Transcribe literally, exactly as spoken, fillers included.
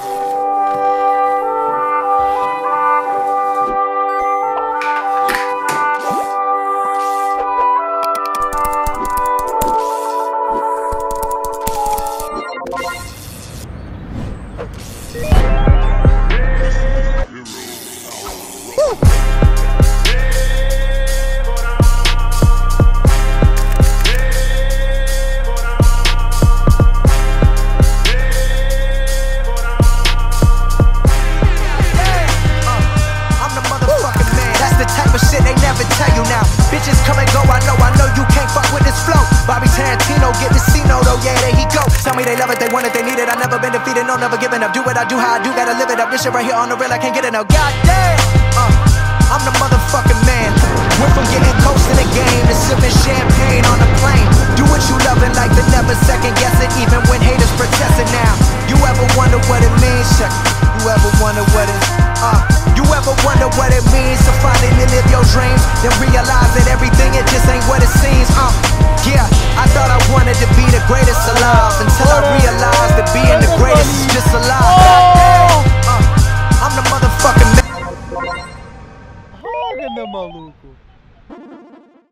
They love it, they want it, they need it. I never been defeated, no, never giving up. Do what I do, how I do, gotta live it up. This shit right here on the real, I can't get it now. Goddamn, uh, I'm the motherfucking man. Went from getting close to the game to sipping champagne on the plane. Do what you loving, like the never second guess it, even when haters protesting now. You ever wonder what it means? Check. You ever wonder what it, uh, you ever wonder what it means to finally live your dreams, then realize that everything it just ain't what it seems, uh, yeah. I thought I wanted to be the greatest alive until I realized that being the greatest is just a lie. Uh, I'm the motherfucking man. Olha, maluco.